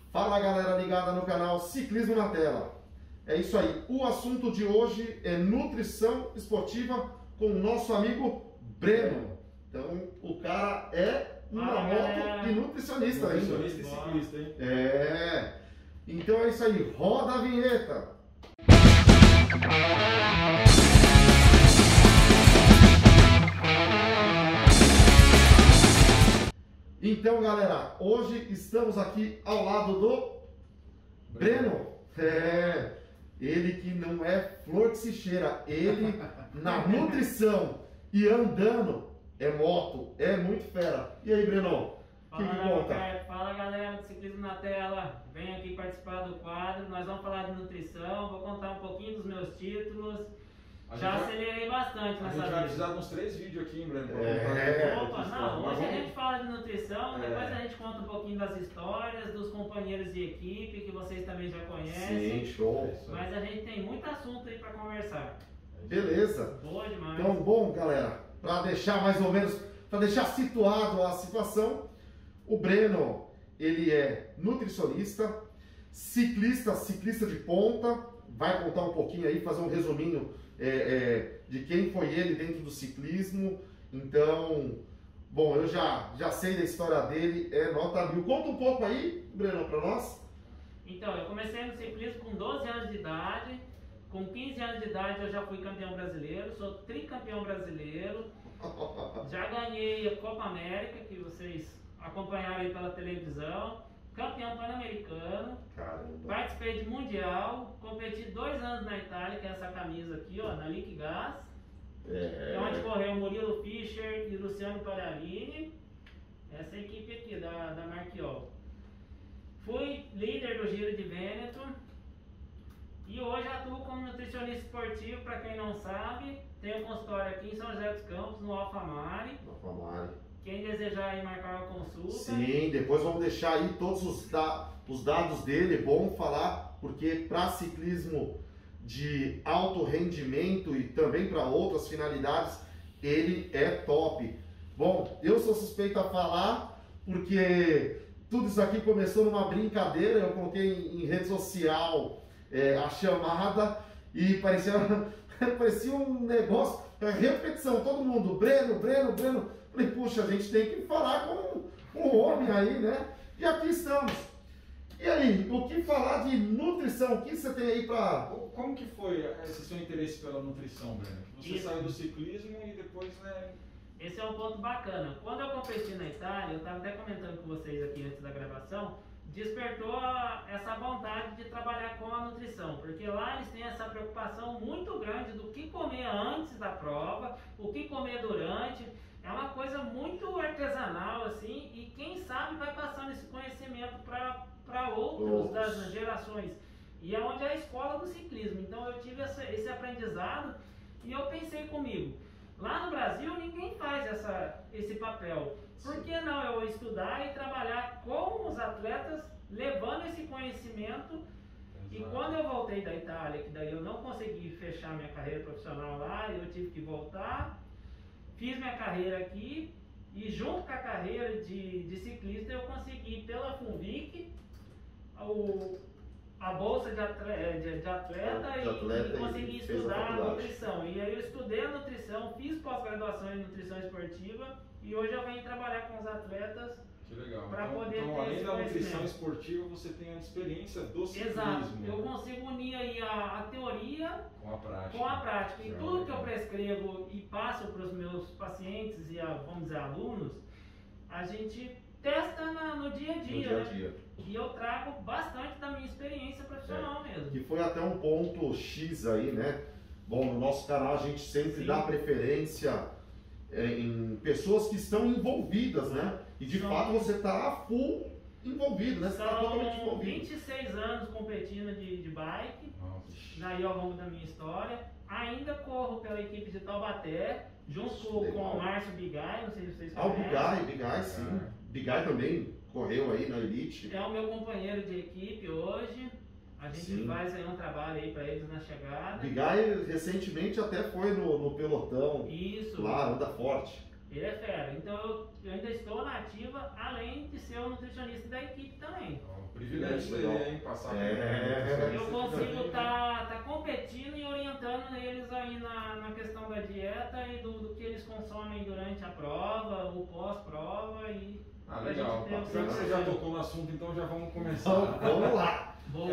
Fala galera ligada no canal Ciclismo na Tela. É isso aí, o assunto de hoje é nutrição esportiva com o nosso amigo Breno. Então o cara é uma moto e nutricionista ainda. Nutricionista e ciclista, hein? É. Então é isso aí, roda a vinheta. Então galera, hoje estamos aqui ao lado do Breno. Ele que não é flor que se cheira, ele na nutrição e andando é moto, é muito fera. E aí Breno, o que conta? Fala galera do Ciclismo na Tela, venho aqui participar do quadro, nós vamos falar de nutrição, vou contar um pouquinho dos meus títulos. Já acelerei bastante nessa vida. A gente vai precisar de uns 3 vídeos aqui, hein, Breno? Opa, não, hoje a gente fala de nutrição, depois a gente conta um pouquinho das histórias, dos companheiros de equipe, que vocês também já conhecem. Sim, show. Mas a gente tem muito assunto aí para conversar. Beleza. Boa demais. Então, bom, galera, para deixar mais ou menos, para deixar situado a situação, o Breno, ele é nutricionista, ciclista de ponta, vai contar um pouquinho aí, fazer um resuminho de quem foi ele dentro do ciclismo. Então, bom, eu já sei da história dele, é nota 1000. Conta um pouco aí, Breno, para nós. Então, eu comecei no ciclismo com 12 anos de idade, com 15 anos de idade eu já fui campeão brasileiro, sou tricampeão brasileiro, já ganhei a Copa América, que vocês acompanharam aí pela televisão, campeão pan-americano, participei de mundial, competi 2 anos na Itália, que é essa camisa aqui, ó, na Liquigas, onde correu Murilo Fischer e Luciano Pagliarini, essa equipe aqui da Marchiol. Fui líder do Giro de Vêneto e hoje atuo como nutricionista esportivo, para quem não sabe, tenho consultório aqui em São José dos Campos, no Alfamare. Quem desejar aí marcar uma consulta. Sim, depois vamos deixar aí todos os dados dele, é bom falar, porque para ciclismo de alto rendimento e também para outras finalidades, ele é top. Bom, eu sou suspeito a falar, porque tudo isso aqui começou numa brincadeira, eu coloquei em rede social a chamada e parecia um negócio, repetição, todo mundo, Breno. Falei, puxa, a gente tem que falar com um homem aí, né? E aqui estamos. E aí, o que falar de nutrição? O que você tem aí para... Como que foi esse seu interesse pela nutrição, Breno? Você saiu do ciclismo e depois, né... Esse é um ponto bacana. Quando eu competi na Itália, eu estava até comentando com vocês aqui antes da gravação, despertou essa vontade de trabalhar com a nutrição, porque lá eles têm essa preocupação muito grande do que comer antes da prova, o que comer durante. É uma coisa muito artesanal, assim, e quem sabe vai passando esse conhecimento para outros das gerações. E é onde é a escola do ciclismo. Então eu tive esse aprendizado e eu pensei comigo, lá no Brasil ninguém faz esse papel. Por que não eu estudar e trabalhar com os atletas, levando esse conhecimento? Exato. E quando eu voltei da Itália, que daí eu não consegui fechar minha carreira profissional lá, eu tive que voltar. Fiz minha carreira aqui e junto com a carreira de ciclista eu consegui pela Funvic a bolsa de atleta e consegui estudar a nutrição. E aí eu estudei a nutrição, fiz pós-graduação em nutrição esportiva e hoje eu venho trabalhar com os atletas. Que legal. Para poder então além da nutrição esportiva, você tem a experiência do ciclismo. Exato. Eu consigo unir aí a teoria com a prática. E tudo que eu prescrevo e passo para os meus pacientes e, vamos dizer, alunos, a gente testa no dia a dia. Né? E eu trago bastante da minha experiência profissional mesmo. Que foi até um ponto X aí, né? Bom, no nosso canal a gente sempre dá preferência em pessoas que estão envolvidas, né? E de fato você está full envolvido, né? Você está totalmente envolvido. 26 anos competindo de bike, daí ao longo da minha história. Ainda corro pela equipe de Taubaté, junto com o Márcio Bigai, não sei se vocês conhecem. O Bigai, sim. Bigai também correu aí na Elite. É o meu companheiro de equipe hoje. A gente faz aí um trabalho aí para eles na chegada. Bigai recentemente até foi no pelotão. Isso. Lá, anda forte. Ele é fera. Então eu ainda estou na ativa, além de ser o nutricionista da equipe também. privilégio isso aí, hein? Passar Eu consigo estar competindo e orientando eles aí na questão da dieta e do que eles consomem durante a prova, o pós-prova e... legal. Já que você já tocou no assunto, então já vamos começar. Vamos lá.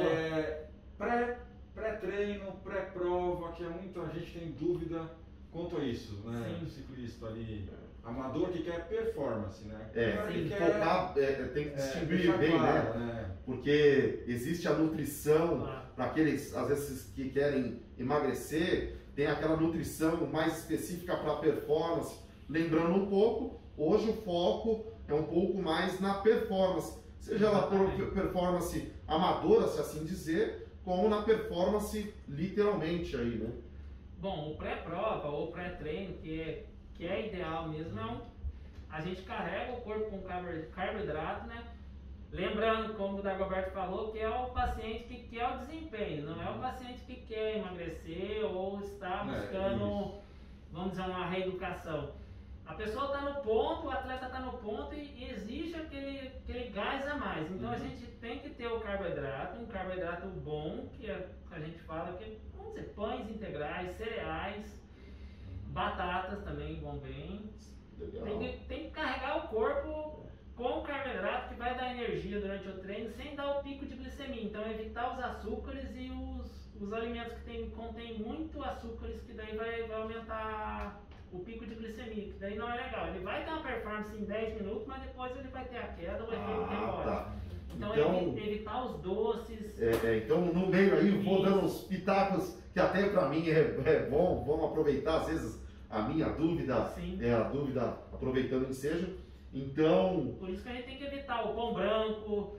Pré-treino, pré-prova, que muita gente tem dúvida quanto a isso, né? O ciclista ali, amador que quer performance, né? Tem que focar, tem que distinguir bem, claro, né? Porque existe a nutrição para aqueles, às vezes, que querem emagrecer, tem aquela nutrição mais específica para performance. Lembrando um pouco, hoje o foco é um pouco mais na performance, seja ela por performance amadora, se assim dizer, como na performance literalmente aí, né? Bom, o pré-prova ou pré-treino, que é ideal mesmo, a gente carrega o corpo com carboidrato, né? Lembrando, como o Dagoberto falou, que é o paciente que quer o desempenho, não é o paciente que quer emagrecer ou está buscando, vamos dizer, uma reeducação. A pessoa está no ponto, o atleta está no ponto e exige aquele gás a mais. Então a gente tem que ter o carboidrato, um carboidrato bom, que a gente fala que, vamos dizer, pães integrais, cereais, batatas também vão bem. Tem que carregar o corpo com o carboidrato que vai dar energia durante o treino sem dar o pico de glicemia. Então evitar os açúcares e os alimentos que contêm muito açúcares, que daí vai aumentar o pico de glicemia, que daí não é legal. Ele vai ter uma performance em 10 minutos, mas depois ele vai ter a queda, o efeito rebote. Então evitar os doces. Então no meio aí vou dando uns pitacos que até para mim é bom, vamos aproveitar às vezes a minha dúvida, a dúvida aproveitando o ensejo. Então... Por isso que a gente tem que evitar o pão branco,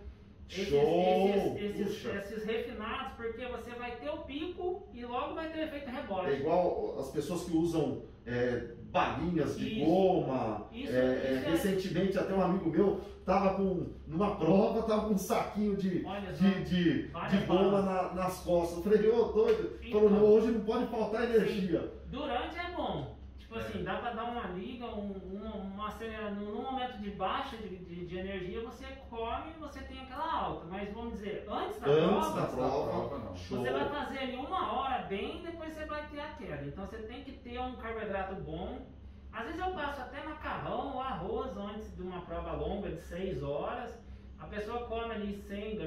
esses refinados, porque você vai ter o pico e logo vai ter o efeito rebote. É igual as pessoas que usam balinhas de goma. Recentemente até um amigo meu estava numa prova, estava com um saquinho de goma nas costas. Eu falei, doido. Então, falou, não, hoje não pode faltar energia. Durante é bom. Tipo assim, dá para dar uma liga, num momento de baixa de energia, você come e você tem aquela alta. Mas vamos dizer, antes da prova não. Você vai fazer ali 1 hora bem e depois você vai ter a queda. Então você tem que ter um carboidrato bom. Às vezes eu passo até macarrão ou arroz antes de uma prova longa de 6 horas. A pessoa come ali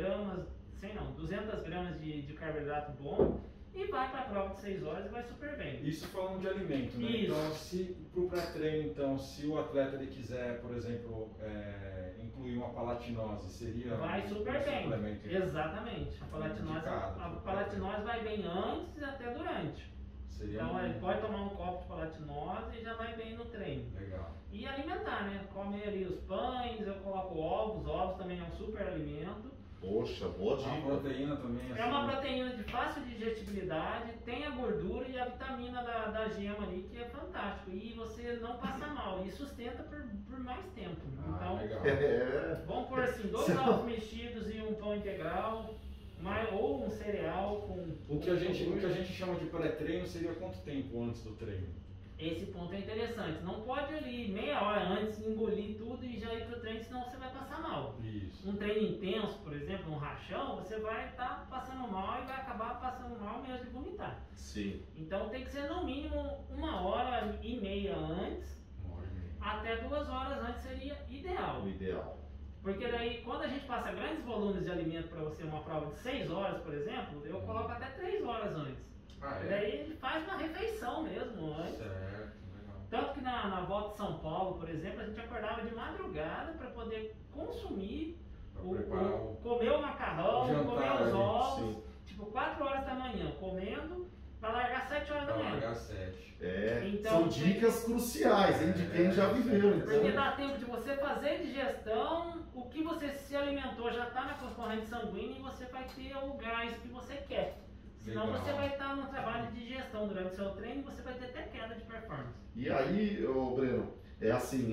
200 gramas de carboidrato bom. E vai para a prova de 6 horas e vai super bem. Isso falando de alimento, né? Isso. Então, se para o pré-treino, então, se o atleta ele quiser, por exemplo, incluir uma palatinose, seria vai super bem. Suplemento? Exatamente. A palatinose vai bem antes e até durante. Então ele pode tomar um copo de palatinose e já vai bem no treino. Legal. E alimentar, né? Comer ali os pães, eu coloco ovos também é um super alimento. Poxa, boa dica. A proteína também. É uma proteína de fácil digestibilidade, tem a gordura e a vitamina da gema ali, que é fantástico. E você não passa mal e sustenta por mais tempo. Então, legal. Vamos pôr assim, 2 ovos mexidos e um pão integral, ou um cereal com... O que a gente chama de pré-treino seria quanto tempo antes do treino? Esse ponto é interessante. Não pode ali meia hora antes engolir tudo e já ir para o treino, senão você vai passar mal. Isso. Um treino intenso, por exemplo, um rachão, você vai estar passando mal e vai acabar passando mal mesmo de vomitar. Sim. Então tem que ser no mínimo 1h30 antes, até 2 horas antes seria ideal. O ideal. Porque daí, quando a gente passa grandes volumes de alimento para você, uma prova de 6 horas, por exemplo, eu coloco até 3 horas antes. Daí ele faz uma refeição mesmo antes. Certo, legal. Tanto que na volta de São Paulo, por exemplo, a gente acordava de madrugada para poder consumir, comer o macarrão, comer os ovos, tipo 4 horas da manhã, comendo, para largar 7 horas da manhã. Largar 7. Então, são dicas cruciais, hein, de quem já viveu. Então. Porque dá tempo de você fazer digestão, o que você se alimentou já está na sua corrente sanguínea e você vai ter o gás que você quer. Senão você vai estar no trabalho de digestão durante o seu treino e você vai ter até queda de performance. E aí, Breno, é assim,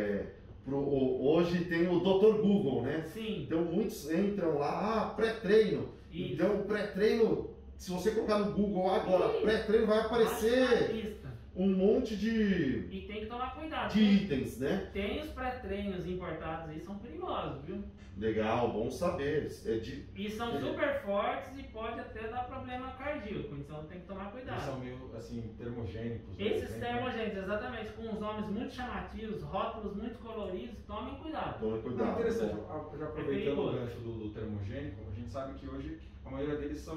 hoje tem o Dr. Google, né? Sim. Então muitos entram lá, pré-treino. Então pré-treino, se você colocar no Google agora, pré-treino vai aparecer um monte E tem que tomar cuidado. de itens, né? Tem os pré-treinos importados aí, são perigosos, viu? Legal, bom saber. E são super fortes e pode até dar problema cardíaco, então tem que tomar cuidado. Eles são meio assim, termogênicos. Esses né? termogênicos, exatamente, com os nomes muito chamativos, rótulos muito coloridos, tomem cuidado. Tome Não, cuidado. interessante, bom. já aproveitando o gancho do termogênico, a gente sabe que hoje a maioria deles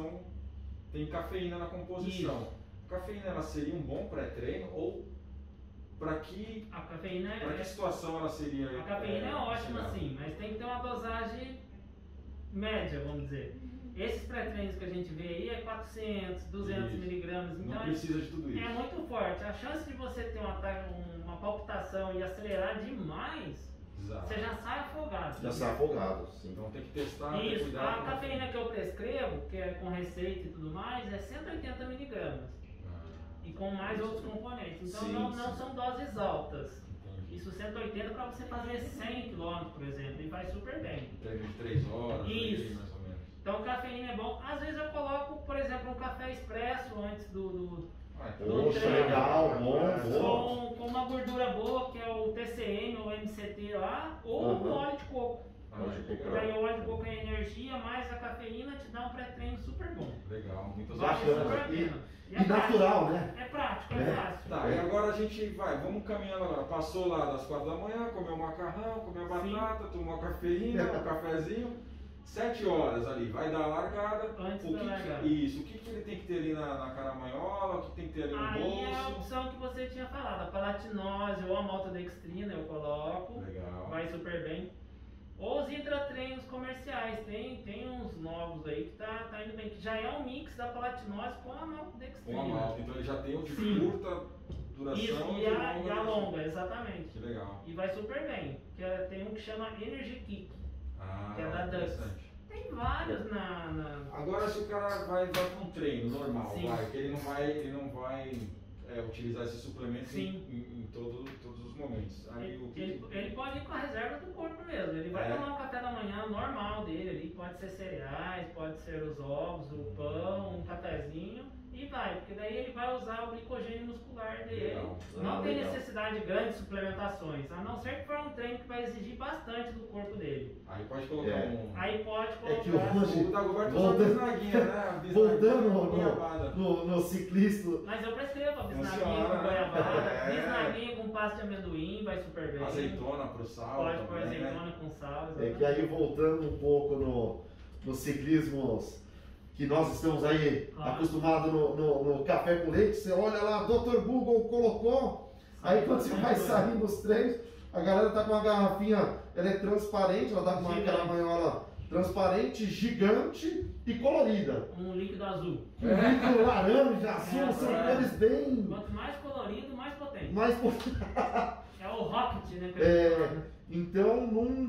tem cafeína na composição. Isso. A cafeína ela seria um bom pré-treino ou para que A cafeína que situação ela seria? A cafeína é ótima, auxiliar? sim, mas tem que ter uma dosagem média, vamos dizer. Esses pré-treinos que a gente vê aí é 400, 200 Isso. miligramas, Não então precisa de tudo isso. é muito forte. A chance de você ter uma palpitação e acelerar demais, Exato. você já sai afogado. Já sai afogado, sim. Então tem que testar, ter Isso, cuidado. a com cafeína que eu prescrevo, que é com receita e tudo mais, é 180 miligramas. E com mais outros componentes. Então Sim, não sim. são doses altas. Entendi. Isso 180 para você fazer 100 km, por exemplo, e vai super bem. Treino de 3 horas, aí, Isso. mais ou menos. Então cafeína é bom. Às vezes eu coloco, por exemplo, um café expresso antes do Então, Poxa, treino. legal, bom. com uma gordura boa, que é o TCM ou MCT lá, ou Uhum. o óleo de coco. Óleo de coco. Daí o óleo de coco é energia, mas a cafeína te dá um pré-treino super bom. legal, muitas Vale Bacana. super a pena. E é prático. natural, né? É prático, É. é fácil. Tá, e agora a gente vamos caminhando agora. Passou lá das 4 da manhã, comeu um macarrão, comeu a Sim. batata, tomou a cafeína, um cafezinho. 7 horas ali, vai dar a largada. Antes da largada. Isso, o que ele tem que ter ali na caramanhola, o que tem que ter ali no Aí é a bolso? opção que você tinha falado, a palatinose ou a maltodextrina eu coloco, Legal. vai super bem. Ou os intratreinos comerciais, tem uns novos aí que tá indo bem, que já é um mix da palatinose com a maltodextrina. Com a malta, então ele já tem o de Sim. curta duração Isso, de e a duração. longa, exatamente. Que legal. E vai super bem, tem um que chama Energy Kick, Ah, que é da Dux. interessante. Tem vários na... Agora se o cara vai para um treino normal, Sim. que ele não vai utilizar esse suplemento Sim. em todos os momentos. Aí o que Ele pode ir com a reserva do corpo mesmo. Ele vai tomar um café da manhã normal dele ali. Pode ser cereais, pode ser os ovos, o pão, um cafezinho e vai. Porque daí ele vai usar o glicogênio muscular dele. Legal. Não tem legal. necessidade de grandes suplementações. A não ser que for um treino que vai exigir bastante do corpo dele. Aí pode colocar Aí pode É que colocar... hoje, O Dagoberto usa voltando- bisnaguinha, né? Bisnaguinha, voltando goiabada. no ciclista, Mas eu prescrevo a bisnaguinha Funciona, com goiabada, né? bisnaguinha com pasta de amendoim, vai super bem. Azeitona pro sal. Pode pôr também, né? azeitona com sal. é que aí voltando um pouco no ciclismo que nós estamos aí Claro. acostumados no café com leite, você olha lá, Dr. Google colocou, aí quando você vai sair nos treinos, a galera tá com uma garrafinha, ela é transparente, ela tá com uma Gigante. caramanhola transparente, gigante e colorida. Um líquido azul. O líquido laranja, azul, É, são é. cores bem Quanto mais colorido, mais potente. mais É o Rocket, né? Que então,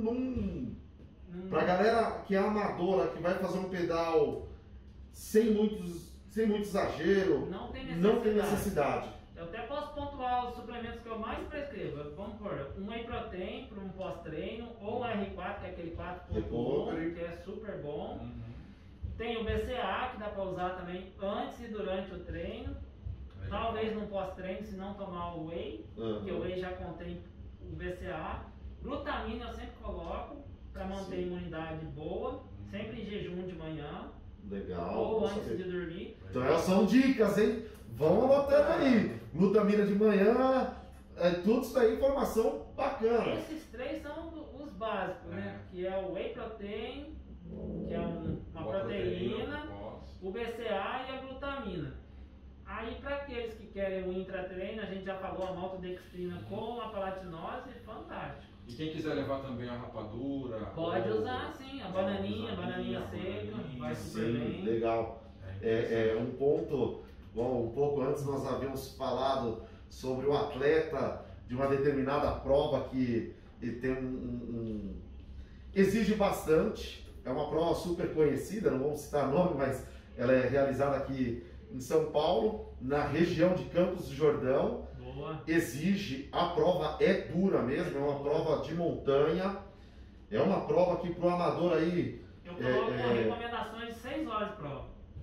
pra galera que é amadora, que vai fazer um pedal sem muito exagero, não tem não tem necessidade. Eu até posso pontuar os suplementos que eu mais prescrevo. Vamos por um whey protein para um pós-treino, ou o R4, que é aquele 4.1, Recovery. que é super bom. Uhum. Tem o BCA, que dá para usar também antes e durante o treino. Talvez no pós-treino, se não tomar o whey, porque o whey já contém o BCA. Glutamina eu sempre coloco para manter a Sim. imunidade boa, sempre em jejum de manhã Legal. ou bom antes saber. de dormir. Então elas são dicas, hein? Vão anotando aí. Glutamina de manhã, tudo isso aí, informação bacana. Esses três são os básicos, né? Que é o whey protein, que é uma proteína, o BCA e a glutamina. Aí para aqueles que querem o intratreino, a gente já falou a maltodextrina com a palatinose, fantástico. E quem quiser levar também a rapadura. Pode ou- usar sim, a bananinha seca, vai super Sim, bem. legal. É um ponto, bom, um pouco antes nós havíamos falado sobre o atleta de uma determinada prova que ele tem exige bastante, é uma prova super conhecida, não vamos citar nome, mas ela é realizada aqui em São Paulo, na região de Campos do Jordão. Boa. Exige, a prova é dura mesmo, é uma prova de montanha, é uma prova que para o amador aí, Eu coloco recomendações de 6 horas de prova.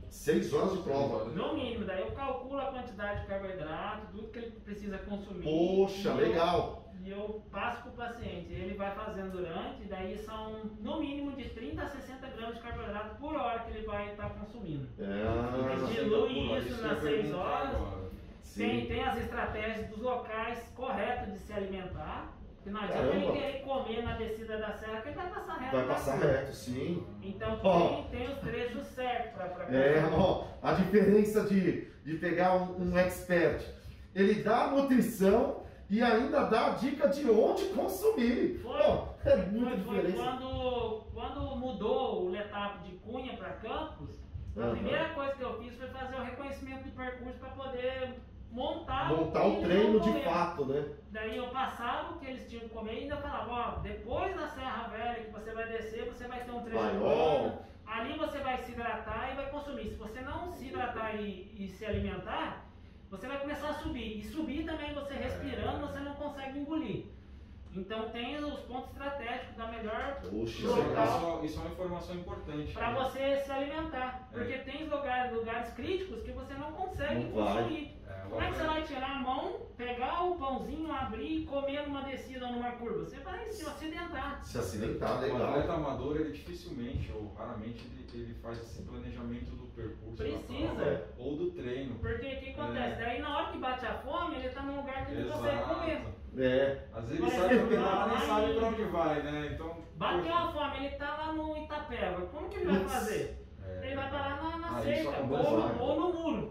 6 horas de prova. No mínimo, daí eu calculo a quantidade de carboidrato, tudo que ele precisa consumir. Poxa, legal! E eu passo para o paciente, ele vai fazendo durante, daí são no mínimo de 30 a 60 gramas de carboidrato por hora que ele vai estar consumindo. Ele dilui isso nas 6 horas. Tem as estratégias dos locais corretos de se alimentar. Que não adianta ele querer comer na descida da serra, que ele vai passar reto. Vai passar reto, sim. Então tem os trechos certos para a diferença de pegar um expert, ele dá a nutrição e ainda dá a dica de onde consumir. É muito diferente. Quando mudou o Letap de Cunha para Campos, a primeira coisa que eu fiz foi fazer o reconhecimento do percurso para poder montar o treino de fato, né? Daí eu passava o que eles tinham que comer e ainda falava, depois da Serra Velha que você vai descer, você vai ter um trecho plano, ali você vai se hidratar e vai consumir. Se você não se hidratar e se alimentar, você vai começar a subir. E subir também, você respirando, você não consegue engolir. Então tem os pontos estratégicos da melhor local. Isso é uma informação importante. Para você se alimentar. Porque tem lugares críticos que você não consegue consumir. Como é que você vai tirar a mão, pegar o pãozinho, abrir e comer numa descida ou numa curva? Você vai se acidentar. Se acidentar, legal. O atleta amador, ele dificilmente ou raramente ele faz esse planejamento do percurso. Precisa. Ou do treino. Porque o que acontece? Daí na hora que bate a fome, ele está num lugar que ele não consegue comer. Às vezes ele sai do pedal, nem sabe pra onde vai, né? Então, bateu a fome, ele tá lá no Itapeva. Como que ele vai fazer? Ele vai parar na seca ou no muro.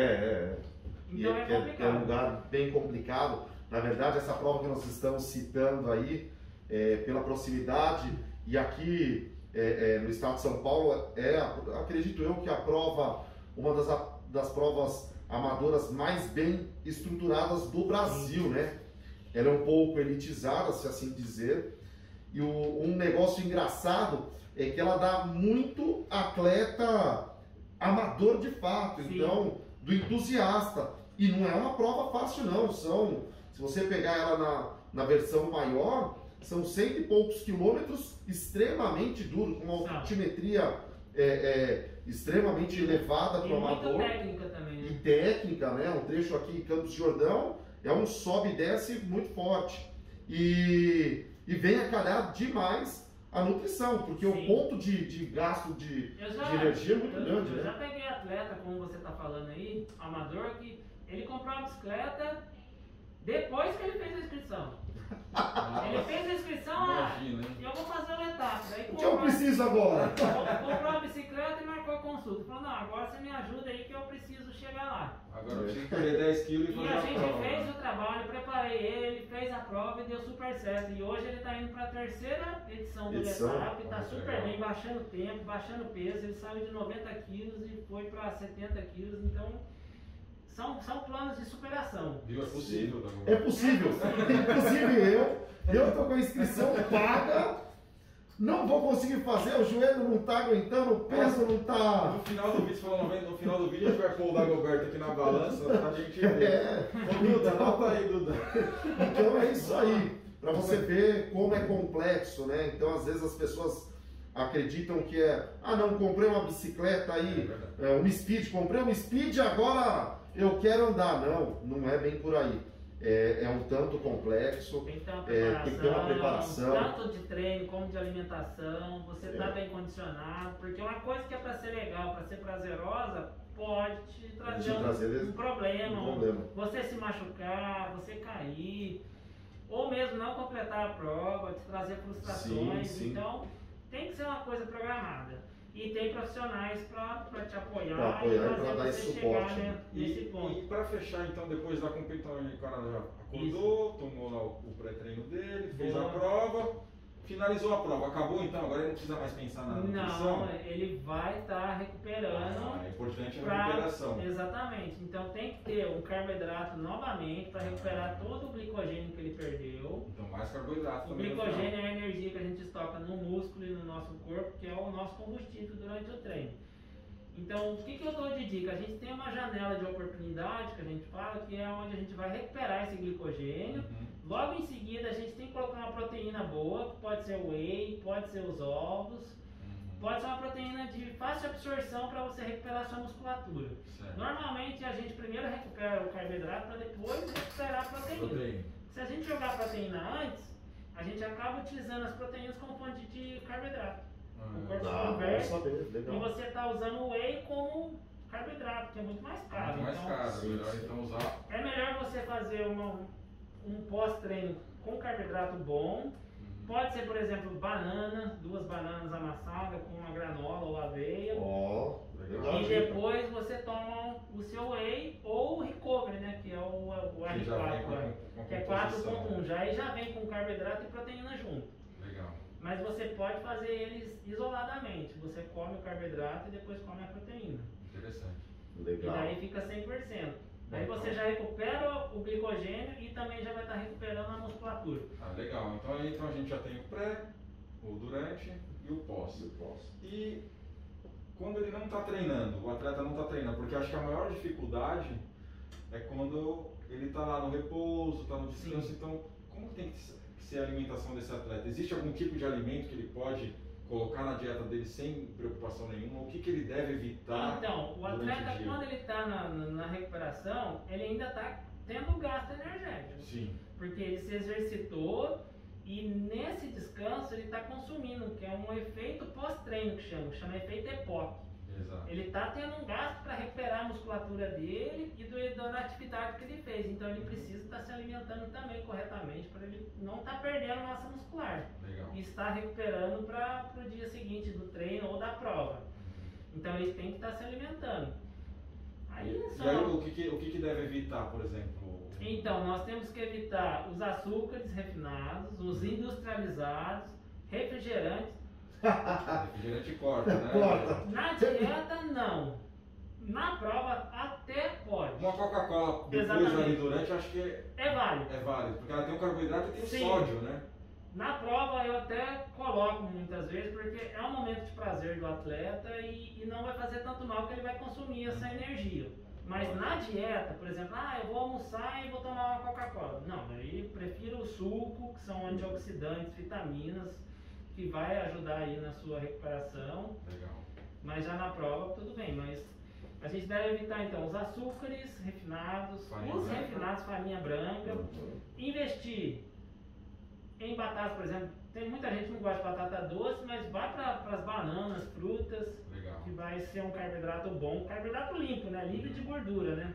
Então é complicado. É um lugar bem complicado. Na verdade, essa prova que nós estamos citando aí, pela proximidade, e aqui no estado de São Paulo, acredito eu que a prova, uma das provas amadoras mais bem estruturadas do Brasil, né? Ela é um pouco elitizada, se assim dizer, e um negócio engraçado é que ela dá muito atleta amador de fato, então, do entusiasta, e não é uma prova fácil não, se você pegar ela na versão maior, são 100 e poucos quilômetros extremamente duros, com uma altimetria extremamente elevada para o amador. E técnica também, né? E técnica, né? Um trecho aqui em Campos do Jordão, é um sobe e desce muito forte. E vem a calhar demais a nutrição, porque o ponto de gasto de energia é muito grande. Eu já peguei atleta, como você está falando aí, amador, que ele comprou a bicicleta depois que ele fez a inscrição. Ele fez a inscrição, eu vou fazer o Letap. O que eu preciso agora? Comprou a bicicleta e marcou a consulta. Falou, não, agora você me ajuda aí que eu preciso chegar lá. Agora eu preciso perder 10 quilos e fazer a prova. E a gente fez o trabalho, preparei ele, fez a prova e deu super certo. E hoje ele está indo para a 3ª edição do Letap, está super bem, baixando tempo, baixando peso. Ele saiu de 90 quilos e foi para 70 quilos, então... São planos de superação. É possível. É possível. Inclusive eu estou com a inscrição paga, não vou conseguir fazer, o joelho não está aguentando, o peso não está... No final do vídeo, no final do vídeo a gente vai pôr o Dagoberto aqui na balança pra gente ver. Duda, nota aí, Duda. Então é isso aí, para você ver como é complexo, né? Então às vezes as pessoas acreditam que não, comprei uma bicicleta aí, um Speed, comprei um Speed, agora... eu quero andar. Não é bem por aí. É um tanto complexo, tem que ter uma preparação. Tanto de treino como de alimentação, você está bem condicionado, porque uma coisa que é para ser legal, para ser prazerosa, pode te trazer um problema. Você se machucar, você cair, ou mesmo não completar a prova, te trazer frustrações. Então, tem que ser uma coisa programada. E tem profissionais para te apoiar e para dar esse suporte. Nesse ponto. E para fechar, então, depois da competição, o cara já acordou, tomou lá o pré-treino dele, fez a prova, finalizou a prova. Acabou, então? Agora ele não precisa mais pensar na nutrição? Não, ele vai estar recuperando. É importante a recuperação. Exatamente. Então tem que ter um carboidrato novamente para recuperar todo o glicogênio que ele perdeu. Então mais carboidrato também. O glicogênio é a energia que a gente estoca no músculo e no nosso corpo, que é o nosso combustível durante o treino. Então, o que eu dou de dica? A gente tem uma janela de oportunidade, que a gente fala, que é onde a gente vai recuperar esse glicogênio. Logo em seguida, a gente tem que colocar uma proteína boa, que pode ser o whey, pode ser os ovos, pode ser uma proteína de fácil absorção para você recuperar a sua musculatura. Certo. Normalmente a gente primeiro recupera o carboidrato para depois recuperar a proteína. Se a gente jogar a proteína antes, a gente acaba utilizando as proteínas como fonte de carboidrato. O corpo converte e você está usando o whey como carboidrato, que é muito mais caro. Muito mais caro, melhor então usar. É melhor você fazer um pós-treino com carboidrato bom. Pode ser, por exemplo, banana, 2 bananas amassadas com uma granola ou aveia. Legal. E depois você toma o seu whey ou o recovery, né? Que é o R4, que é 4.1. Aí já vem com carboidrato e proteína junto. Legal. Mas você pode fazer eles isoladamente. Você come o carboidrato e depois come a proteína. Interessante. Legal. E daí fica 100%. Daí você já recupera o glicogênio e também já vai estar recuperando a musculatura. Legal. Então a gente já tem o pré, o durante e o pós. E quando ele não está treinando, o atleta não está treinando, porque acho que a maior dificuldade é quando ele está lá no repouso, está no descanso. Sim. Então, como tem que ser a alimentação desse atleta? Existe algum tipo de alimento que ele pode colocar na dieta dele sem preocupação nenhuma? O que ele deve evitar? Então, o atleta, quando ele está na recuperação, ele ainda está tendo gasto energético. Sim. Porque ele se exercitou e nesse descanso ele está consumindo, que é um efeito pós-treino que chama efeito EPOC. Exato. Ele está tendo um gasto para recuperar a musculatura dele e da atividade que ele fez. Então ele precisa estar se alimentando também corretamente para ele não estar perdendo massa muscular. Legal. E estar recuperando para o dia seguinte do treino ou da prova. Então ele tem que estar se alimentando. Aí só... E aí o que deve evitar, por exemplo? Então, nós temos que evitar os açúcares refinados, os industrializados, refrigerantes. Refrigerante corta, né? Corta. Na dieta, não. Na prova, até pode. Uma Coca-Cola depois ali durante, acho que é válido. É válido, porque ela tem o carboidrato e tem Sim. o sódio, né? Na prova, eu até coloco muitas vezes, porque é um momento de prazer do atleta e não vai fazer tanto mal que ele vai consumir essa energia. Mas na dieta, por exemplo, eu vou almoçar e vou tomar uma Coca-Cola. Não, eu prefiro o suco, que são antioxidantes, vitaminas, que vai ajudar aí na sua recuperação. Legal. Mas já na prova, tudo bem. Mas a gente deve evitar, então, os açúcares refinados, refinados, farinha branca. Investir em batatas, por exemplo. Tem muita gente que não gosta de batata doce, mas vai para as bananas, frutas. Legal. Que vai ser um carboidrato bom, carboidrato limpo, né? Livre de gordura, né?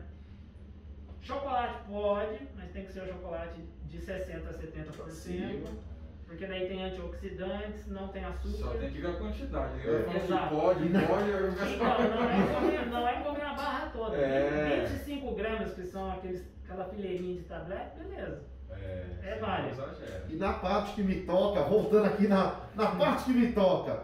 Chocolate pode, mas tem que ser o chocolate de 60% a 70%. Sim. Porque daí tem antioxidantes, não tem açúcar. Só tem que ver a quantidade. Exato. Pode. Então, não é comer a barra toda. 25 gramas, que são aquela fileirinha de tablete, beleza. É válido. E na parte que me toca, voltando aqui na parte que me toca,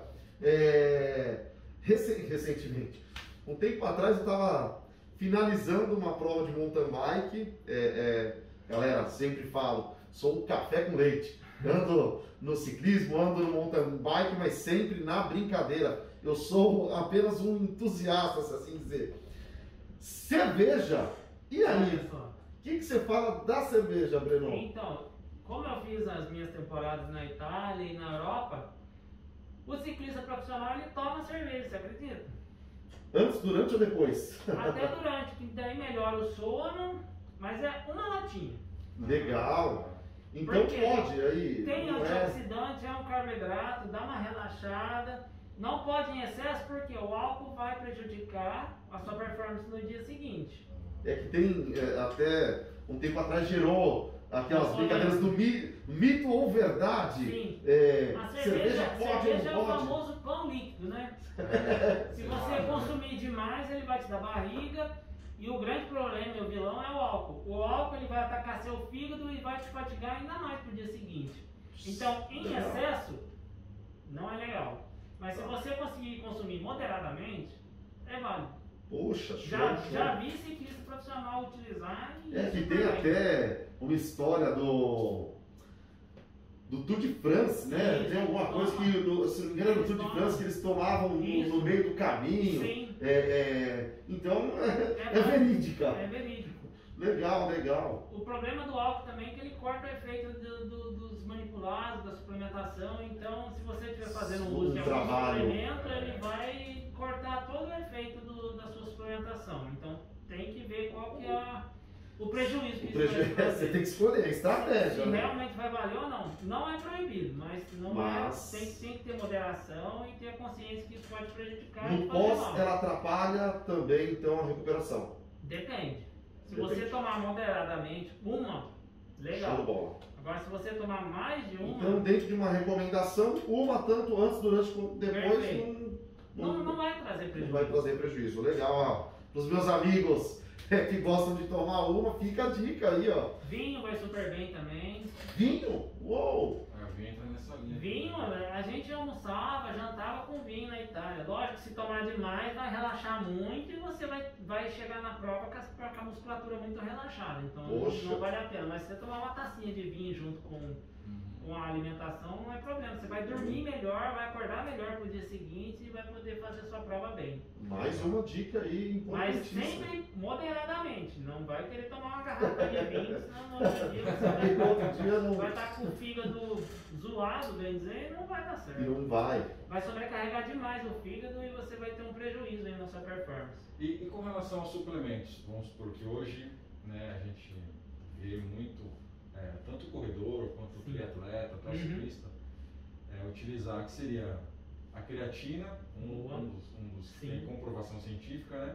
recentemente, um tempo atrás eu estava finalizando uma prova de mountain bike. Galera, sempre falo, sou um café com leite. Ando no ciclismo, ando no mountain bike, mas sempre na brincadeira. Eu sou apenas um entusiasta, se assim dizer. Cerveja, e aí? O que você fala da cerveja, Breno? Então, como eu fiz as minhas temporadas na Itália e na Europa, o ciclista profissional ele toma cerveja, você acredita? Antes, durante ou depois? Até durante, que daí melhora o sono, mas é uma latinha. Legal! Então porque pode aí. Tem antioxidante, é um carboidrato, dá uma relaxada. Não pode em excesso porque o álcool vai prejudicar a sua performance no dia seguinte. É que tem, até um tempo atrás gerou aquelas brincadeiras do mito ou verdade. Sim. A cerveja pode ou não é pode? o famoso pão líquido, né? Se você consumir demais, ele vai te dar barriga. E o grande problema e o vilão é o álcool. O álcool ele vai atacar seu fígado e vai te fatigar ainda mais pro dia seguinte. Então, em excesso, não é legal. Mas se você conseguir consumir moderadamente, é válido. Poxa, já vi ciclista profissional utilizar e que tem até uma história do Tour de France, né? Tem alguma coisa que, se não me engano, no Tour de France que eles tomavam no meio do caminho. Sim. Então, é verídica. É verídico. Legal. O problema do álcool também é que ele corta o efeito dos manipulados, da suplementação. Então, se você estiver fazendo uso de algum suplemento, ele vai alimentação. Então tem que ver qual que é o prejuízo que Você isso vai fazer. tem que escolher a estratégia, Se né? realmente vai valer ou não. Não é proibido, mas tem que ter moderação e ter consciência que isso pode prejudicar e No fazer pós, mal. ela atrapalha também, então, a recuperação. Depende. Se Depende. você tomar moderadamente uma, legal. Show de bola. Agora, se você tomar mais de uma, Então, dentro de uma recomendação, uma tanto antes, durante, depois, Perfeito. não vai trazer não prejuízo. vai trazer prejuízo. Legal, ó. Para os meus amigos que gostam de tomar uma, fica a dica aí, ó. Vinho vai super bem também. Vinho? Uou! Vinho entra nessa linha. Vinho, a gente almoçava, jantava com vinho na Itália. Lógico que se tomar demais vai relaxar muito e você vai chegar na prova com a musculatura muito relaxada. Então Poxa. não vale a pena. Mas se você tomar uma tacinha de vinho junto com a alimentação, não é problema. Você vai dormir melhor, vai acordar melhor pro dia seguinte e vai poder fazer sua prova bem. Mais uma dica aí Mas importantíssima. sempre moderadamente. Não vai querer tomar uma garrafa de vinho, senão no outro dia você E no outro dia não. vai estar com o fígado zoado, bem dizer, e não vai dar E certo. não vai. Vai sobrecarregar demais o fígado e você vai ter um prejuízo aí na sua performance. E com relação aos suplementos, vamos supor que hoje, né, a gente vê muito, tanto o corredor quanto o triatleta, até o ciclista, utilizar que seria a creatina, um dos que tem comprovação científica, né?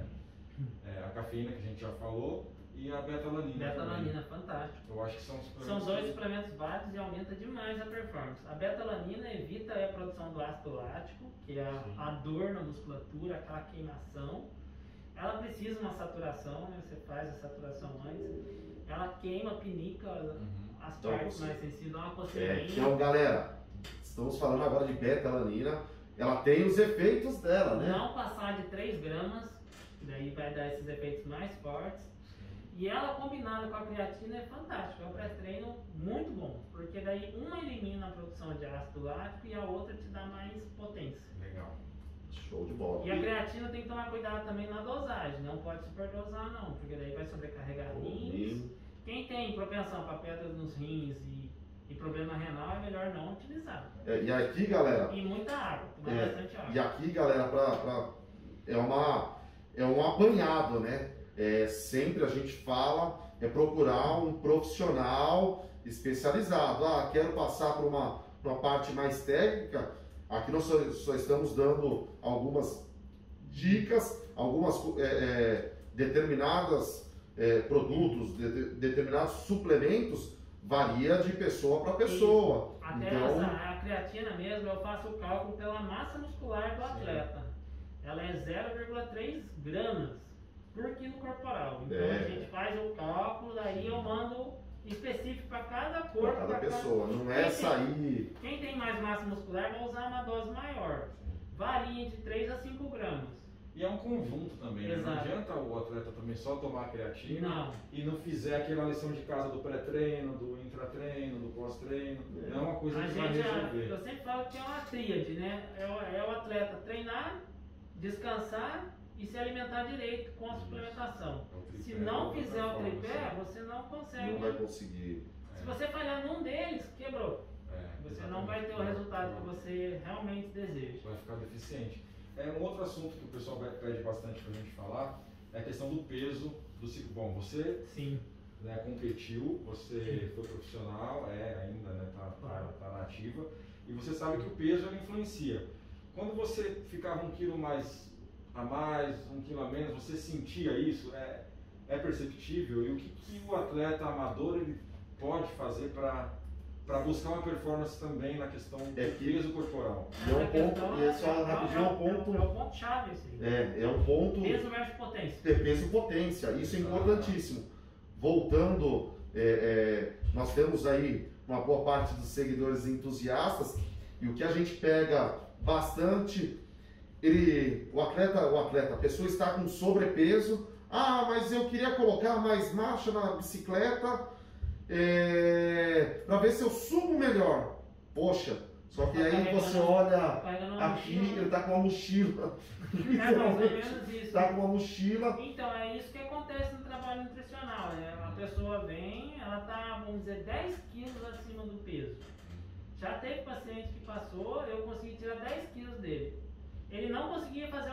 A cafeína que a gente já falou e a beta-alanina. Beta-alanina, fantástico. Eu acho que são suplementos. São dois suplementos válidos e aumenta demais a performance. A beta-alanina evita a produção do ácido lático, que é a dor na musculatura, aquela queimação. Ela precisa de uma saturação, né? Você faz a saturação antes. Ela queima, pinica as partes mais sensíveis, dá uma coceirinha. Então, galera, estamos falando agora de beta-alanina. Ela tem os efeitos dela, né? Não passar de 3 gramas, daí vai dar esses efeitos mais fortes. E ela combinada com a creatina é fantástica, é um pré-treino muito bom, porque daí uma elimina a produção de ácido lático e a outra te dá mais potência. Legal. Show de bola. E a creatina tem que tomar cuidado também na dosagem, não pode superdosar não, porque daí vai sobrecarregar rins. Quem tem propensão para pedra nos rins e problema renal é melhor não utilizar. E aqui, galera, E muita água, tomar bastante água. e aqui, galera, é um apanhado, né? Sempre a gente fala, procurar um profissional especializado. Quero passar por uma parte mais técnica. Aqui nós só estamos dando algumas dicas, algumas determinadas produtos, determinados suplementos, varia de pessoa para pessoa. Até então, a creatina mesmo, eu faço o cálculo pela massa muscular do atleta. Ela é 0,3 gramas por quilo corporal. Então a gente faz o cálculo, daí eu mando específico para cada corpo. para cada pessoa, não é sair. Quem tem mais massa muscular vai usar uma dose maior. Varia de 3 a 5 gramas. E é um conjunto também, né? Não Exato. adianta o atleta também só tomar a creatina Não. e não fizer aquela lição de casa do pré-treino, do intratreino, do pós-treino. Não é uma coisa que vai resolver. Eu sempre falo que é uma tríade, né? É o atleta treinar, descansar e se alimentar direito com a suplementação. Se não fizer o tripé, você não consegue. Não vai conseguir. Se você falhar num deles, quebrou. Você não vai ter o resultado que você realmente deseja. Vai ficar deficiente. Um outro assunto que o pessoal pede bastante pra gente falar é a questão do peso do ciclo. Bom, você competiu, você foi profissional, ainda, né, tá na ativa, e você sabe que o peso ele influencia. Quando você ficava 1 quilo a mais, 1 quilo a menos, você sentia isso? É perceptível? E o que o atleta amador ele pode fazer para buscar uma performance também na questão do peso corporal? É o ponto-chave esse. É um ponto. Peso versus potência. Peso e potência, isso é importantíssimo. Voltando, nós temos aí uma boa parte dos seguidores entusiastas, e o que a gente pega bastante, o atleta, a pessoa está com sobrepeso. Mas eu queria colocar mais marcha na bicicleta para ver se eu subo melhor. Poxa, só que aí você olha aqui, ele está com uma mochila. Mais ou menos isso. Está com uma mochila. Então, é isso que acontece no trabalho nutricional, né? A pessoa vem, ela está, vamos dizer, 10 quilos acima do peso. Já teve paciente que passou, eu consegui tirar 10 quilos dele. Ele não conseguia fazer o treino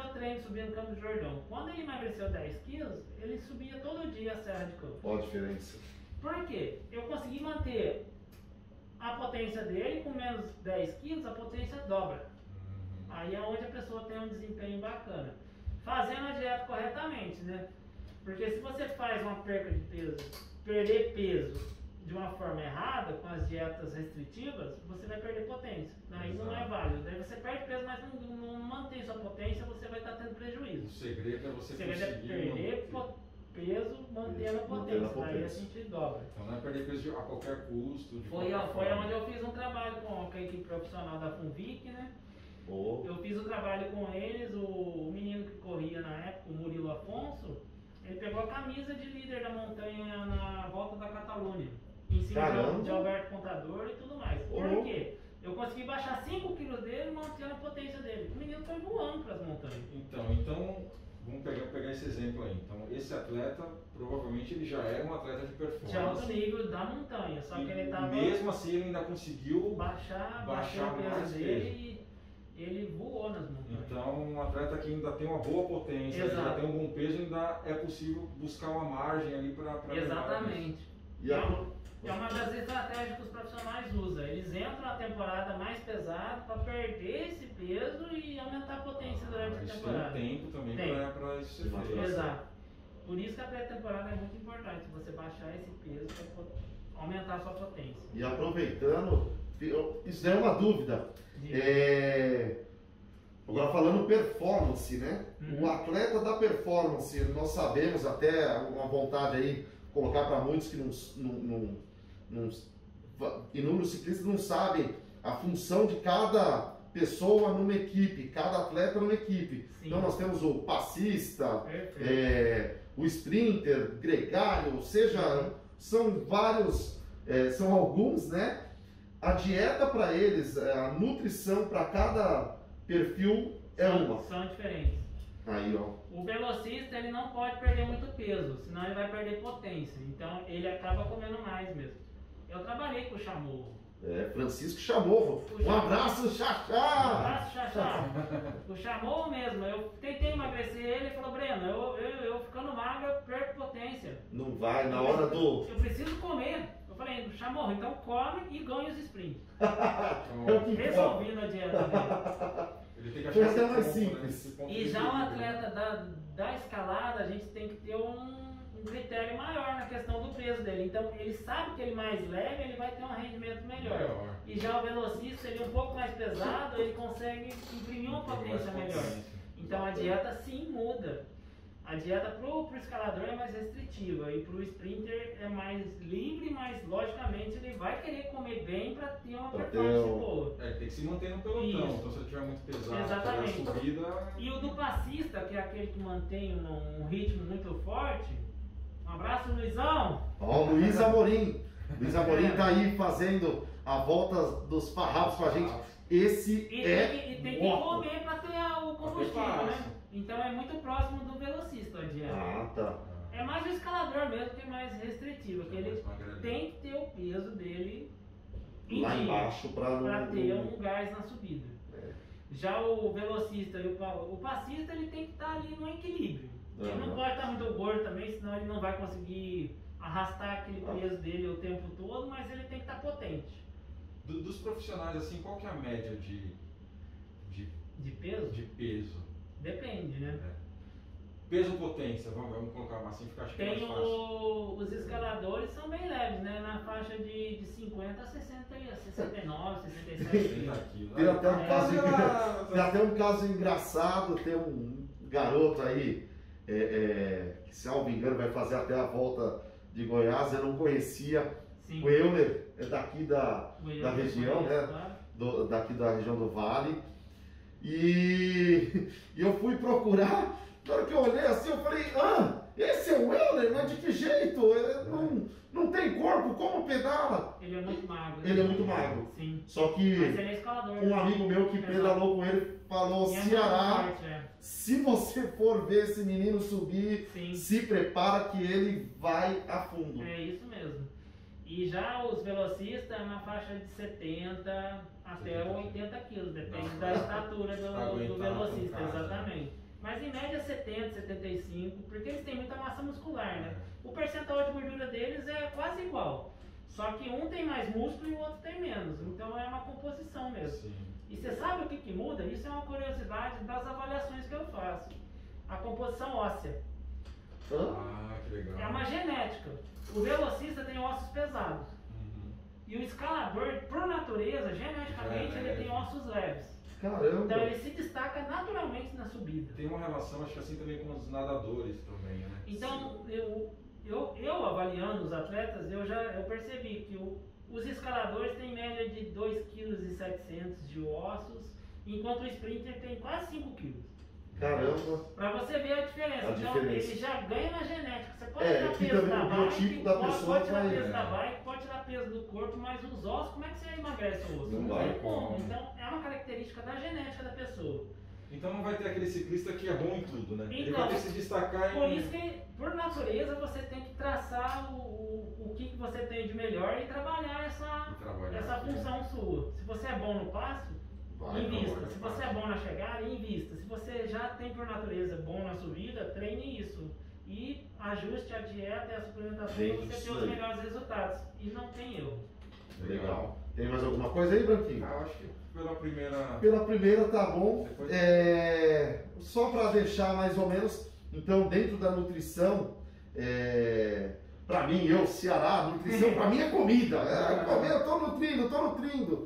subindo Campos do Jordão. Quando ele emagreceu 10 quilos, ele subia todo dia a Serra de Campos. Qual a diferença? Por quê? Eu consegui manter a potência dele com menos 10 quilos, a potência dobra. Aí é onde a pessoa tem um desempenho bacana. Fazendo a dieta corretamente, né? Porque se você faz uma perca de peso, perder peso de uma forma errada, com as dietas restritivas, você vai perder potência. Aí não é válido. Daí você perde peso, mas não mantém sua potência, você vai estar tendo prejuízo. O segredo é você conseguir perder peso mantendo a potência. Aí a gente dobra. Então não é perder peso a qualquer custo. Foi onde eu fiz um trabalho com a equipe profissional da Funvic, né? Eu fiz o trabalho com eles, o menino que corria na época, o Murilo Afonso, ele pegou a camisa de líder da montanha na volta da Catalunha, em cima de Alberto Contador e tudo mais. Por quê? Eu consegui baixar 5 quilos dele mantendo a potência dele. O menino foi voando para as montanhas. Então vamos pegar esse exemplo aí. Então esse atleta, provavelmente ele já era um atleta de performance. De alto nível da montanha, só que ele estava... Mesmo assim ele ainda conseguiu baixar o peso dele e ele voou nas montanhas. Então um atleta que ainda tem uma boa potência, já tem um bom peso, ainda é possível buscar uma margem ali para... Exatamente. É uma das estratégias que os profissionais usam. Eles entram na temporada mais pesada para perder esse peso e aumentar a potência durante a temporada. Tem tempo também para isso ser feito. Exato. Por isso que a pré-temporada é muito importante, você baixar esse peso para aumentar a sua potência. E aproveitando, isso é uma dúvida. Agora falando performance, né? O atleta da performance, nós sabemos até uma vontade aí, colocar para muitos que inúmeros ciclistas não sabem a função de cada pessoa numa equipe, cada atleta numa equipe. Sim. Então nós temos o passista, o sprinter, gregário, ou seja, são vários, são alguns, né? A dieta para eles, a nutrição para cada perfil são diferentes. Aí, ó. O velocista ele não pode perder muito peso, senão ele vai perder potência. Então ele acaba comendo mais mesmo. Eu trabalhei com o Chamorro. Francisco Chamorro. Um abraço, Xaxá! Um abraço, Xaxá. O Chamorro mesmo. Eu tentei emagrecer ele e falou: Breno, eu ficando magro eu perco potência. Não vai, na hora do... Eu preciso comer. Eu falei: Chamorro, então come e ganha os sprints. Resolvi na dieta dele. Foi até mais simples. E já o atleta da escalada, a gente tem que ter um critério maior na questão do peso dele. Então ele sabe que ele mais leve, ele vai ter um rendimento melhor. E já o velocista, ele é um pouco mais pesado, ele consegue imprimir uma potência melhor. Então a dieta sim muda. A dieta pro escalador é mais restritiva e pro sprinter é mais livre, mas logicamente ele vai querer comer bem para ter uma performance boa. Tem que se manter no pelotão, então se ele estiver muito pesado, exatamente. Subida... E o do passista, que é aquele que mantém um ritmo muito forte. Um abraço, Luizão! Ó, Luiz Amorim. Luiz Amorim tá aí fazendo a volta dos farrapos pra gente. Esse tem que comer para ter o combustível, né? Então é muito próximo do velocista a dieta. Tá. É mais o escalador mesmo que é mais restritivo, que ele tem que ter o peso dele lá embaixo para ter um gás na subida. Já o velocista e o passista, ele tem que estar ali no equilíbrio. Ele não pode estar muito gordo também, senão ele não vai conseguir arrastar aquele peso dele o tempo todo, mas ele tem que estar potente. Dos profissionais, assim, qual que é a média de peso? De peso. Depende, né? Peso-potência, vamos colocar assim, fica acho que mais fácil. Os escaladores são bem leves, né? Na faixa de 50 a 69, 67 quilos. Tem até um caso engraçado, tem um garoto aí, que se não me engano vai fazer até a volta de Goiás, eu não conhecia. Sim. O Euler é daqui da região, né? Daqui da região do Vale. E eu fui procurar, na hora que eu olhei assim, eu falei: esse é o Euler, mas de que jeito? Não tem corpo, como pedala? Ele é muito magro. Ele é muito magro. Sim. Só que mas ele é escalador, um amigo meu que pedalou com ele falou: Ceará, se você for ver esse menino subir, se prepara que ele vai a fundo. É isso mesmo. E já os velocistas na faixa de 70 até 80 quilos, depende da estatura do velocista, exatamente. Mas em média 70, 75, porque eles têm muita massa muscular, né? O percentual de gordura deles é quase igual. Só que um tem mais músculo e o outro tem menos. Então é uma composição mesmo. Sim. E você sabe o que muda? Isso é uma curiosidade das avaliações que eu faço. A composição óssea. Ah, que legal. É uma genética. O velocista tem ossos pesados. E o escalador, por natureza, geneticamente, ele tem ossos leves. Caramba! Então ele se destaca naturalmente na subida. Tem uma relação, acho que assim também com os nadadores também, né? Então, eu avaliando os atletas, eu percebi que os escaladores têm média de 2,7 kg de ossos, enquanto o sprinter tem quase 5 kg. Caramba! Pra você ver a diferença. Então ele já ganha na genética. Você pode tirar que peso também da o bike, biotipo da pessoa pode tirar vai... peso da bike, pode tirar peso do corpo, mas os ossos, como é que você emagrece o osso? Não Não vai. tem como. Então é uma característica da genética da pessoa. Então não vai ter aquele ciclista que é bom em tudo, né? Ele Então, vai ter que se destacar Por em... isso que, por natureza, você tem que traçar o que você tem de melhor e trabalhar essa função sua. Se você é bom no passo, invista. Se você é bom na chegada, invista. Se você já tem por natureza bom na subida, treine isso. E ajuste a dieta e a suplementação para você ter os melhores resultados. E não tem erro. Legal. Tem mais alguma coisa aí, Branquinho? Ah, acho que pela primeira... Pela primeira tá bom. Só para deixar mais ou menos, então dentro da nutrição, para mim, Ceará, nutrição para mim é comida. Eu tô nutrindo.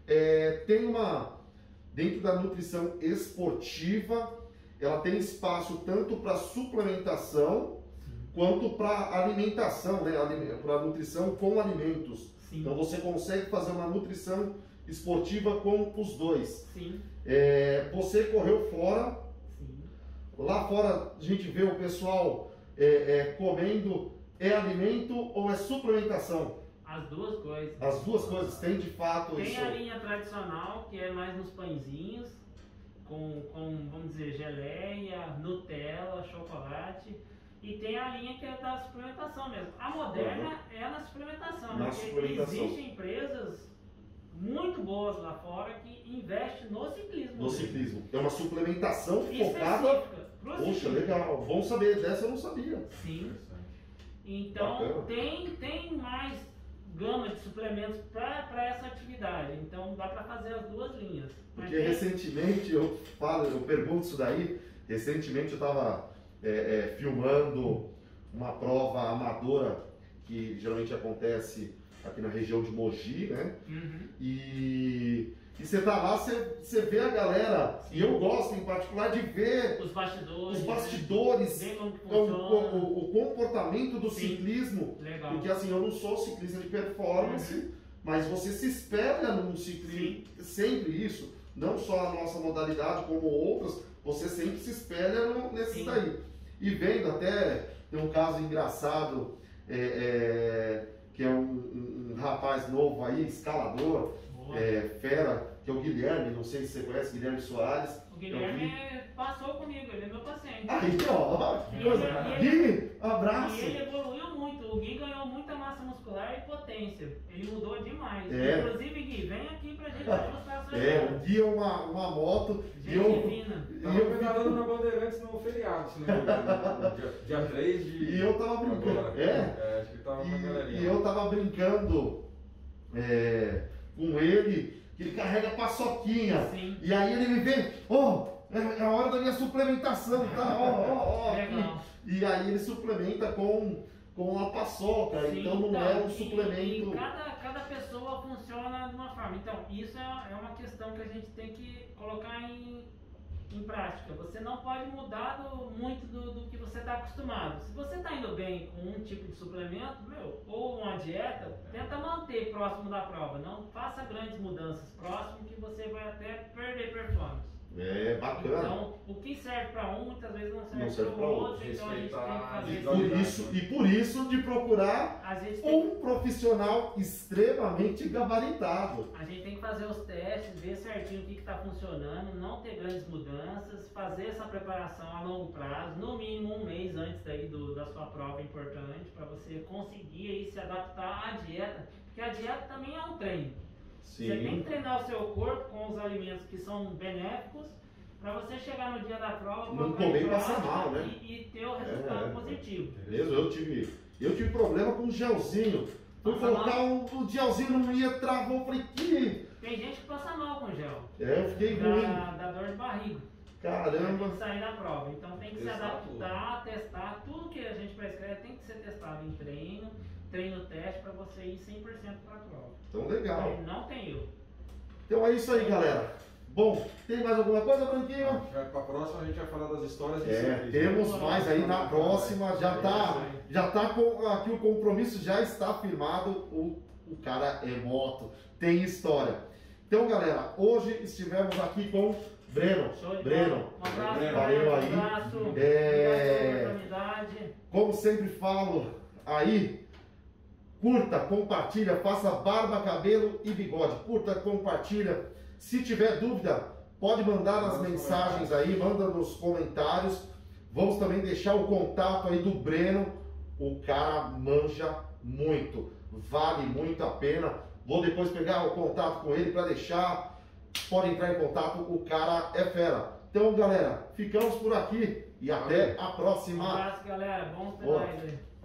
Tem dentro da nutrição esportiva, ela tem espaço tanto para suplementação quanto para alimentação, né? Para nutrição com alimentos. Sim. Então você consegue fazer uma nutrição esportiva com os dois. Sim. Você correu fora. Sim. Lá fora a gente vê o pessoal comendo, é alimento ou é suplementação? As duas coisas. As duas coisas, tem de fato Tem isso. a linha tradicional, que é mais nos pãezinhos, com vamos dizer, geleia, Nutella, chocolate. E tem a linha que é da suplementação mesmo. A moderna é na suplementação, Na porque suplementação. existem empresas muito boas lá fora que investem no ciclismo. No ciclismo. É uma suplementação focada. Específica pro Poxa, ciclismo. legal. Bom saber, dessa eu não sabia. Sim. Então Bacana. tem mais gama de suplementos para essa atividade. Então dá para fazer as duas linhas. Porque recentemente eu pergunto isso daí. Recentemente eu estava filmando uma prova amadora que geralmente acontece aqui na região de Mogi, né? Uhum. E você tá lá, você vê a galera, e eu gosto em particular de ver Os bastidores, ver como que funciona. o comportamento do Sim. ciclismo. Legal. Porque assim, eu não sou ciclista de performance, mas você se espelha num ciclismo, sempre isso, não só a nossa modalidade, como outras, você sempre se espelha nesses Sim. daí. E vendo até, tem um caso engraçado, que é um rapaz novo aí, escalador, fera, que é o Guilherme, não sei se você conhece, Guilherme Soares. O Guilherme passou comigo, ele é meu paciente. Aí, ó, que coisa. E Gui, abraço. E ele evoluiu muito, o Gui ganhou muita massa muscular e potência. Ele mudou demais. É. Inclusive, Gui, vem aqui pra gente ajustar a sua O Gui é uma moto. Gente fina. Eu pedalando na Bandeirantes no feriado, se não me engano. Dia 3 de... E eu tava brincando. Agora. Acho que tava com a galerinha. E eu tava brincando com ele, que ele carrega paçoquinha. Sim. E aí ele me vê, é a hora da minha suplementação, tá? Legal. E aí ele suplementa com a paçoca, Sim, então não é um suplemento. E cada pessoa funciona de uma forma. Então, isso é uma questão que a gente tem que colocar em prática. Você não pode mudar muito do que você está acostumado. Se você está indo bem com um tipo de suplemento, ou uma dieta, tenta manter próximo da prova. Não faça grandes mudanças próximo, que você vai até perder performance. Bacana. Então, o que serve para um, muitas vezes não serve, serve para para o outro. outro. Então, a gente tem que Respeitar fazer Por isso de procurar a gente tem um profissional extremamente gabaritado. A gente tem que fazer os testes, ver certinho o que está funcionando, não ter grandes mudanças, fazer essa preparação a longo prazo, no mínimo um mês antes da sua prova importante, para você conseguir aí se adaptar à dieta, porque a dieta também é um treino. Sim. Você tem que treinar o seu corpo com os alimentos que são benéficos para você chegar no dia da prova, Não colocar comer em e passar prática mal, né? e ter o resultado positivo. Mesmo, eu tive problema com o gelzinho. Fui colocar o gelzinho, não ia, travou, falei, que... Tem gente que passa mal com gel. É, eu fiquei ruim. Dá dor de barriga. Caramba. Tem que sair da prova. Então tem que se Testar adaptar, testar. Tudo que a gente prescreve tem que ser testado em treino teste, para você ir 100% para a prova. Então, legal. Aí não tem erro. Então é isso aí, galera. Bom, tem mais alguma coisa, Branquinho? Para a próxima a gente vai falar das histórias de É, ciclismo. temos mais aí na próxima. Já tá com aqui o compromisso, já está firmado. O cara é moto, tem história. Então, galera, hoje estivemos aqui com Breno. Show de Breno, bola. Um abraço, Breno, valeu aí. Um abraço. Obrigado pela oportunidade. Como sempre falo aí, curta, compartilha, faça barba, cabelo e bigode. Curta, compartilha. Se tiver dúvida, pode mandar nas mensagens aí, manda nos comentários. Vamos também deixar o contato aí do Breno. O cara manja muito, vale muito a pena. Vou depois pegar o contato com ele para deixar. Pode entrar em contato, o cara é fera. Então, galera, ficamos por aqui e até a próxima. Um abraço, galera. Bons Boa. pedais aí.